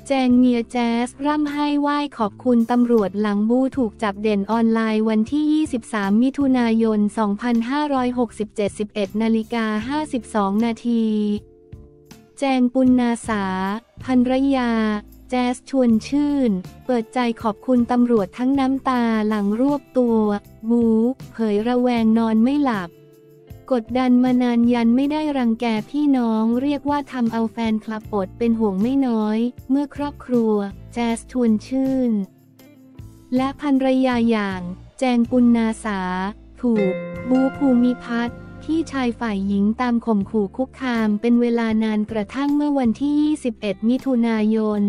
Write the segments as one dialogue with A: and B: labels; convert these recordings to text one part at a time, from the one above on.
A: แจงเมียแจ๊สร่ำไห้ไหว้ขอบคุณตำรวจหลังบูถูกจับเด่นออนไลน์วันที่ 23 มิถุนายน 2567 11:52 นาทีแจงปุณณาสาภรรยาแจ๊สชวนชื่นเปิดใจขอบคุณตำรวจทั้งน้ำตาหลังรวบตัวบูเผยระแวงนอนไม่หลับกดดันมานานยันไม่ได้รังแกพี่น้องเรียกว่าทำเอาแฟนคลับอดเป็นห่วงไม่น้อยเมื่อครอบครัวแจ๊สชวนชื่นและภรรยาอย่างแจงปุณณาสาถูกบูภูมิพัฒน์พี่ชายฝ่ายหญิงตามข่มขู่คุกคามเป็นเวลานานกระทั่งเมื่อวันที่ 21 มิถุนายน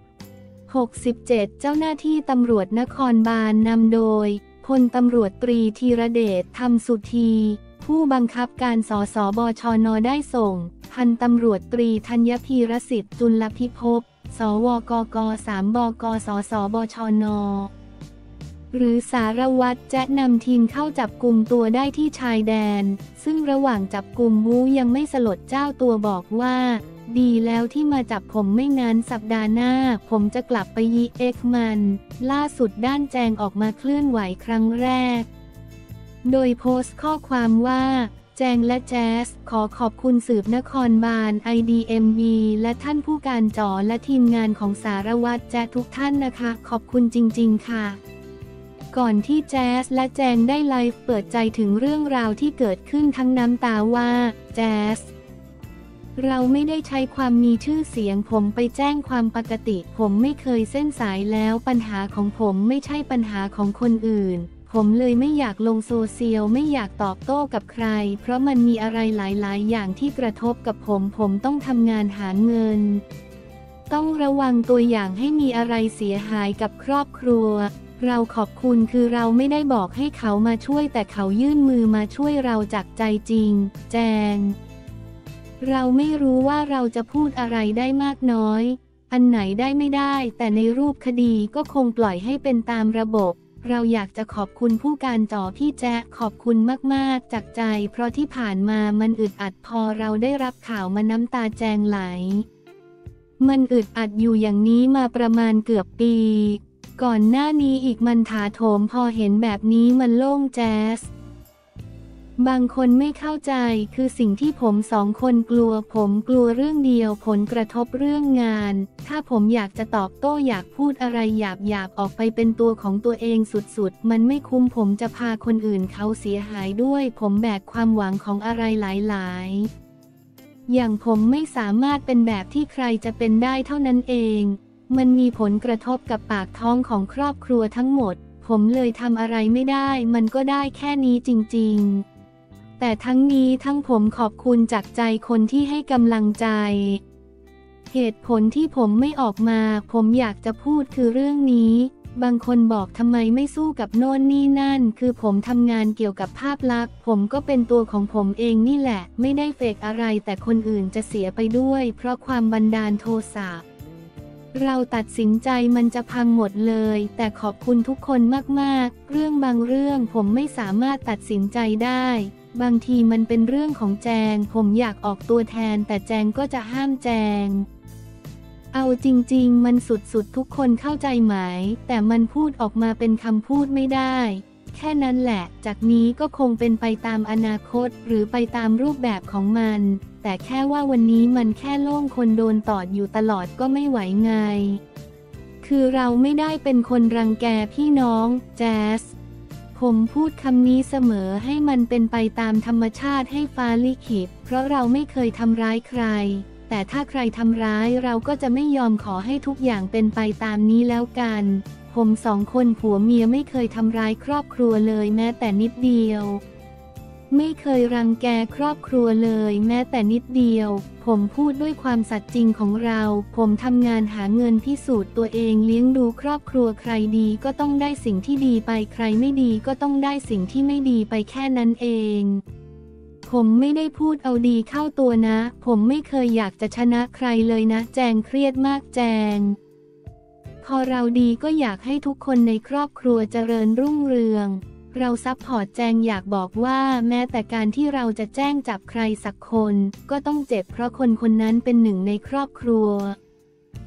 A: 67 เจ้าหน้าที่ตำรวจนครบาลนำโดยพลตำรวจตรีธีรเดช ธรรมสุธีผู้บังคับการสสบชน.ได้ส่งพันตำรวจตรีธัญพีรสิทธิ์จุลพิภพสวกก3 บกสสบชน.หรือสารวัตรแจ๊ะนำทีมเข้าจับกุมตัวได้ที่ชายแดนซึ่งระหว่างจับกุมบูยังไม่สลดเจ้าตัวบอกว่าดีแล้วที่มาจับผมไม่งั้นสัปดาห์หน้าผมจะกลับไปยีเอ็กมันล่าสุดด้านแจงออกมาเคลื่อนไหวครั้งแรกโดยโพสต์ข้อความว่าแจงและแจ๊สขอขอบคุณสืบนครบาล IDMB และท่านผู้การจ๋อและทีมงานของสารวัตรแจ๊ทุกท่านนะคะขอบคุณจริงๆค่ะก่อนที่แจ๊สและแจงได้ไลฟ์เปิดใจถึงเรื่องราวที่เกิดขึ้นทั้งน้ำตาว่าแจ๊สเราไม่ได้ใช้ความมีชื่อเสียงผมไปแจ้งความปกติผมไม่เคยเส้นสายแล้วปัญหาของผมไม่ใช่ปัญหาของคนอื่นผมเลยไม่อยากลงโซเชียลไม่อยากตอบโต้กับใครเพราะมันมีอะไรหลายๆอย่างที่กระทบกับผมต้องทำงานหาเงินต้องระวังตัวอย่างให้มีอะไรเสียหายกับครอบครัวเราขอบคุณคือเราไม่ได้บอกให้เขามาช่วยแต่เขายื่นมือมาช่วยเราจากใจจริงแจงเราไม่รู้ว่าเราจะพูดอะไรได้มากน้อยอันไหนได้ไม่ได้แต่ในรูปคดีก็คงปล่อยให้เป็นตามระบบเราอยากจะขอบคุณผู้การจ๋อพี่แจ๊ขอบคุณมากๆจากใจเพราะที่ผ่านมามันอึดอัดพอเราได้รับข่าวมาน้ำตาแจงไหลมันอึดอัดอยู่อย่างนี้มาประมาณเกือบปีก่อนหน้านี้อีกมันถาโถมพอเห็นแบบนี้มันโล่งแจ๊สบางคนไม่เข้าใจคือสิ่งที่ผมสองคนกลัวผมกลัวเรื่องเดียวผลกระทบเรื่องงานถ้าผมอยากจะตอบโต้อยากพูดอะไรหยาบออกไปเป็นตัวของตัวเองสุดๆมันไม่คุ้มผมจะพาคนอื่นเขาเสียหายด้วยผมแบกความหวังของอะไรหลายๆอย่างผมไม่สามารถเป็นแบบที่ใครจะเป็นได้เท่านั้นเองมันมีผลกระทบกับปากท้องของครอบครัวทั้งหมดผมเลยทำอะไรไม่ได้มันก็ได้แค่นี้จริงๆแต่ทั้งนี้ทั้งผมขอบคุณจากใจคนที่ให้กำลังใจเหตุผลที่ผมไม่ออกมาผมอยากจะพูดคือเรื่องนี้บางคนบอกทำไมไม่สู้กับโน่นนี่นั่นคือผมทำงานเกี่ยวกับภาพลักษณ์ผมก็เป็นตัวของผมเองนี่แหละไม่ได้เฟกอะไรแต่คนอื่นจะเสียไปด้วยเพราะความบันดาลโทสะเราตัดสินใจมันจะพังหมดเลยแต่ขอบคุณทุกคนมากๆเรื่องบางเรื่องผมไม่สามารถตัดสินใจได้บางทีมันเป็นเรื่องของแจงผมอยากออกตัวแทนแต่แจงก็จะห้ามแจงเอาจริงๆมันสุดๆทุกคนเข้าใจไหมแต่มันพูดออกมาเป็นคำพูดไม่ได้แค่นั้นแหละจากนี้ก็คงเป็นไปตามอนาคตหรือไปตามรูปแบบของมันแต่แค่ว่าวันนี้มันแค่โล่งคนโดนตอดอยู่ตลอดก็ไม่ไหวไงคือเราไม่ได้เป็นคนรังแกพี่น้องแจ๊สผมพูดคำนี้เสมอให้มันเป็นไปตามธรรมชาติให้ฟ้าลิขิตเพราะเราไม่เคยทำร้ายใครแต่ถ้าใครทำร้ายเราก็จะไม่ยอมขอให้ทุกอย่างเป็นไปตามนี้แล้วกันผมสองคนผัวเมียไม่เคยทำร้ายครอบครัวเลยแม้แต่นิดเดียวไม่เคยรังแกครอบครัวเลยแม้แต่นิดเดียวผมพูดด้วยความสัตย์จริงของเราผมทำงานหาเงินพิสูจน์ตัวเองเลี้ยงดูครอบครัวใครดีก็ต้องได้สิ่งที่ดีไปใครไม่ดีก็ต้องได้สิ่งที่ไม่ดีไปแค่นั้นเองผมไม่ได้พูดเอาดีเข้าตัวนะผมไม่เคยอยากจะชนะใครเลยนะแจงเครียดมากแจงพอเราดีก็อยากให้ทุกคนในครอบครัวเจริญรุ่งเรืองเราซัพพอร์ตแจงอยากบอกว่าแม้แต่การที่เราจะแจ้งจับใครสักคนก็ต้องเจ็บเพราะคนคนนั้นเป็นหนึ่งในครอบครัว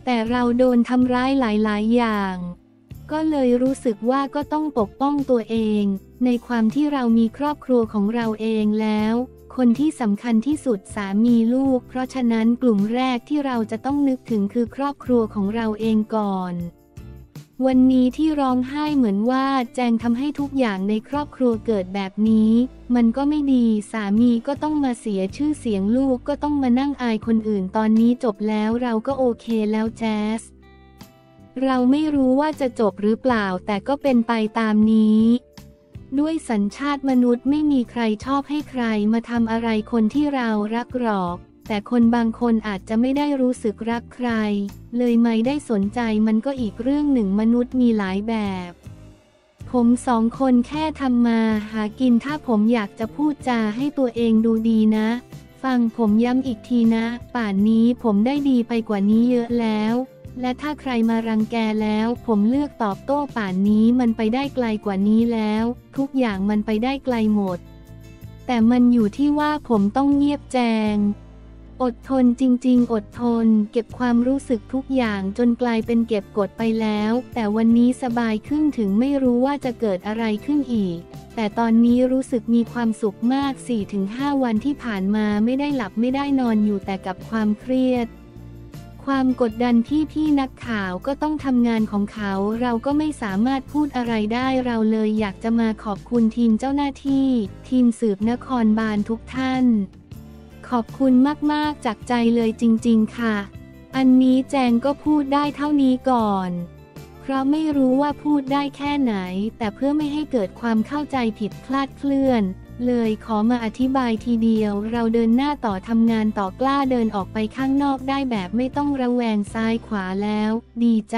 A: แต่เราโดนทำร้ายหลายๆอย่างก็เลยรู้สึกว่าก็ต้องปกป้องตัวเองในความที่เรามีครอบครัวของเราเองแล้วคนที่สำคัญที่สุดสามีลูกเพราะฉะนั้นกลุ่มแรกที่เราจะต้องนึกถึงคือครอบครัวของเราเองก่อนวันนี้ที่ร้องไห้เหมือนว่าแจงทำให้ทุกอย่างในครอบครัวเกิดแบบนี้มันก็ไม่ดีสามีก็ต้องมาเสียชื่อเสียงลูกก็ต้องมานั่งอายคนอื่นตอนนี้จบแล้วเราก็โอเคแล้วแจ๊สเราไม่รู้ว่าจะจบหรือเปล่าแต่ก็เป็นไปตามนี้ด้วยสัญชาติมนุษย์ไม่มีใครชอบให้ใครมาทำอะไรคนที่เรารักหรอกแต่คนบางคนอาจจะไม่ได้รู้สึกรักใครเลยไม่ได้สนใจมันก็อีกเรื่องหนึ่งมนุษย์มีหลายแบบผมสองคนแค่ทำมาหากินถ้าผมอยากจะพูดจาให้ตัวเองดูดีนะฟังผมย้ำอีกทีนะป่านนี้ผมได้ดีไปกว่านี้เยอะแล้วและถ้าใครมารังแกแล้วผมเลือกตอบโต้ป่านนี้มันไปได้ไกลกว่านี้แล้วทุกอย่างมันไปได้ไกลหมดแต่มันอยู่ที่ว่าผมต้องเงียบแจงอดทนจริงๆอดทนเก็บความรู้สึกทุกอย่างจนกลายเป็นเก็บกดไปแล้วแต่วันนี้สบายขึ้นถึงไม่รู้ว่าจะเกิดอะไรขึ้นอีกแต่ตอนนี้รู้สึกมีความสุขมาก 4-5 วันที่ผ่านมาไม่ได้หลับไม่ได้นอนอยู่แต่กับความเครียดความกดดันที่พี่นักข่าวก็ต้องทำงานของเขาเราก็ไม่สามารถพูดอะไรได้เราเลยอยากจะมาขอบคุณทีมเจ้าหน้าที่ทีมสืบนครบาลทุกท่านขอบคุณมากๆจากใจเลยจริงๆค่ะอันนี้แจงก็พูดได้เท่านี้ก่อนเพราะไม่รู้ว่าพูดได้แค่ไหนแต่เพื่อไม่ให้เกิดความเข้าใจผิดคลาดเคลื่อนเลยขอมาอธิบายทีเดียวเราเดินหน้าต่อทำงานต่อกล้าเดินออกไปข้างนอกได้แบบไม่ต้องระแวงซ้ายขวาแล้วดีใจ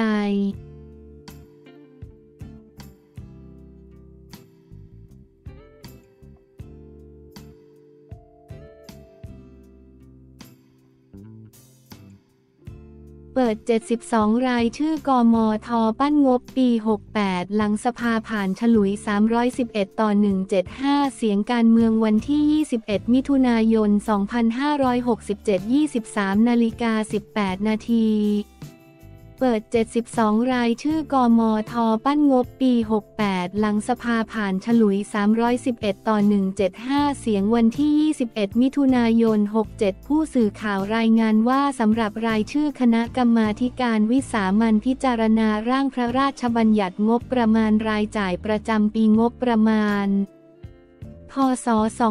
A: เปิด 72 รายชื่อกมท.ปั้นงบปี 68 หลังสภาผ่านฉลุย 311-175 เสียงการเมืองวันที่ 21 มิถุนายน 2567 23:18 นาทีเปิด 72 รายชื่อกมท.ปั้นงบปี 68 หลังสภาผ่านฉลุย 311-175 เสียงวันที่ 21 มิถุนายน 67 ผู้สื่อข่าวรายงานว่าสำหรับรายชื่อคณะกรรมาธิการวิสามัญพิจารณาร่างพระราชบัญญัติงบประมาณรายจ่ายประจำปีงบประมาณ พ.ศ.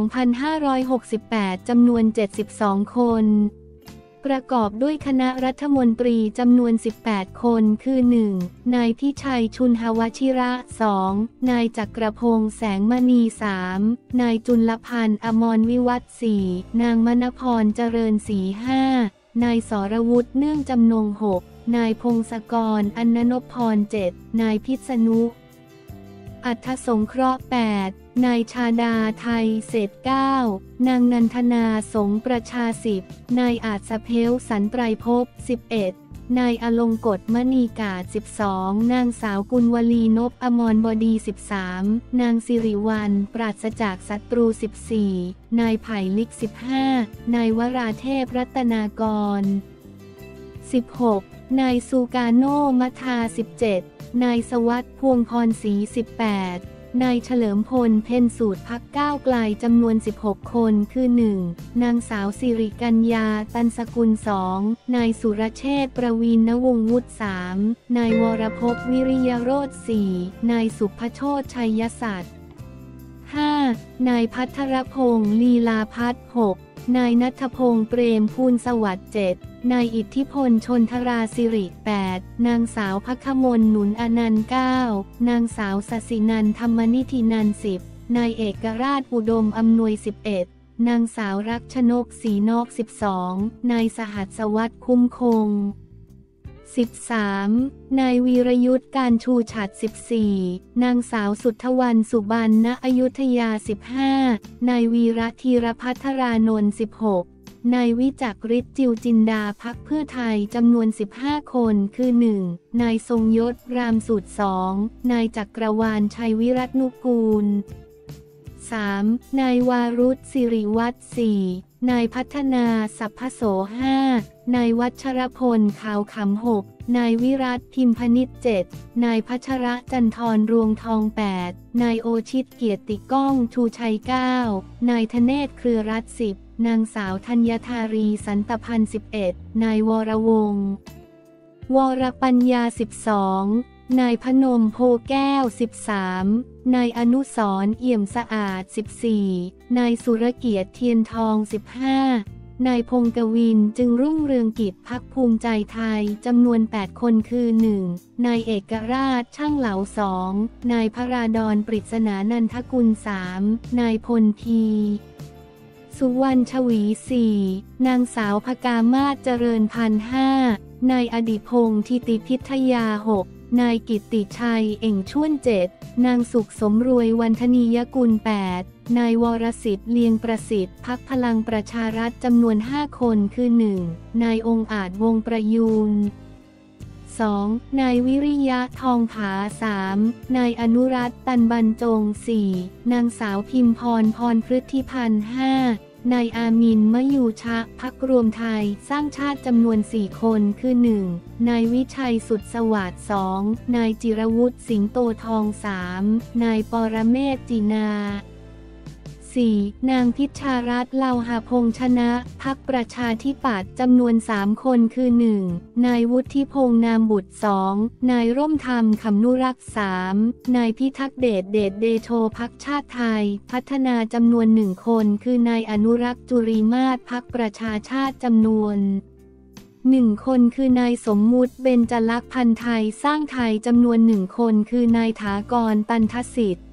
A: 2568 จำนวน 72 คนประกอบด้วยคณะรัฐมนตรีจำนวน 18 คนคือ 1. นายพิชัยชุนหวชิระ 2. นายจักรพงษ์แสงมณี 3. นายจุลพันธ์อมรวิวัฒน์ 4. นางมณพรเจริญศรี 5. นายสรวุฒิเนื่องจำนง 6. นายพงศกรอณนพพร 7. นายพิษณุอัฏฐสงเคราะห์ 8. นายชาดาไทยเศษ 9. นางนันทนาสงประชา 10. นายอาจสะเพลสันไตรภพ 11. นายอลงกฎมณีกาศ 12. นางสาวกุลวลีนพอมรบดี 13. นางสิริวัลย์ปราศจากศัตรู 14. นายไผ่ลิก 15. นายวราเทพรัตนากร 16. นายซูกาโนมัทา 17. นายสวัสดิ์พวงพรศรี 18. นายเฉลิมพลเพ็ญสูตรพรรคก้าวไกลจำนวน 16 คนคือ 1. นางสาวสิริกัญญาตันสกุล 2. นายสุรเชษฐ์ประวีณวงศ์วุฒิ 3. นายวรภพวิริยโรจน์ 4. นายสุภโชติชัยศักดิ์ 5. นายภัทรพงษ์ลีลาพัฒน์ 6. นายณัฐพงษ์เปรมภูลสวัสดิ์ 7. นายอิทธิพลชนทราสิริ 8. นางสาวภัคมลหนุนอนันต์ 9. นางสาวศศินันท์ธรรมนิธินันท์ 10. นายเอกราชอุดมอำนวย 11. นางสาวรักชนกศรีนอก 12. นายสหัสวัสดิ์คุ้มคง 13. นายวีรยุทธการชูฉัตร 14. นางสาวสุทธวรรณสุบรรณอยุธยา 15. นายวีระธีรพัทรานนท์ 16. นายวิจักรฤทธิ์จิวจินดาพรรคเพื่อไทยจำนวน 15 คนคือ 1. นายทรงยศรามสูตร 2. นายจักรวาลชัยวิรัตนุกูล 3. นายวารุธสิริวัฒน์ 4. นายพัฒนาสัพพโส 5 นายวัชรพลขาวขำ 6 นายวิรัตพิมพนิษฐ์ 7 นายพัชระจันทรรวงทอง 8 นายโอชิตเกียรติก้องชูชัย 9 นายธเนศเครือรัตน์ 10 นางสาวธัญธารีสันตพันธ์ 11 นายวรวงศ์วรปัญญา 12 นายพนมโพแก้ว 13 นายอนุสรณ์เอี่ยมสะอาด 14 นายสุรเกียรติเทียนทอง 15 นายพงกวินจึงรุ่งเรืองกิจพรรคภูมิใจไทยจำนวน 8 คนคือ 1. นายเอกราชช่างเหลา 2. นายพราดรปริศนานันทกุล 3. นายพลพีสุวรรณชวี 4 นางสาวภกามาศเจริญพันธ์ 5 นายอดิพงษ์ทิติพิทยา 6 นายกิตติชัยเอ่งช่วน 7 นางสุขสมรวยวันธนียกุล 8 นายวรสิทธิ์เลียงประสิทธิ์พรรคพลังประชารัฐจำนวน 5 คนคือ 1. นายองค์อาจวงประยูร 2. นายวิริยะทองผา 3. นายอนุรัตน์ตันบรรจง 4. นางสาวพิมพรพรพฤทธิพันธ์ 5. นายอามินมยูชะพรรครวมไทยสร้างชาติจำนวน 4 คนคือ 1. นายวิชัยสุดสวัสดิ์ 2. นายจิรวุฒิสิงโตทอง 3. นายปรเมศจีนา 4. นางพิชารัตน์เลาหะพงษ์ชนะพรรคประชาธิปัตย์จำนวน 3 คนคือ 1. นายวุฒิพงษ์นามบุตร 2. นายร่มธรรมขำนุรักษ์ 3. นายพิทักษ์เดชเดชเดโชพรรคชาติไทยพัฒนาจำนวน 1 คนคือนายอนุรักษ์จุรีมาศพรรคประชาชาติจำนวน1 คนคือนายสมมุติเบญจลักษณ์พันธ์ไทยสร้างไทยจำนวน 1 คนคือนายถากรตันทสิทธิ์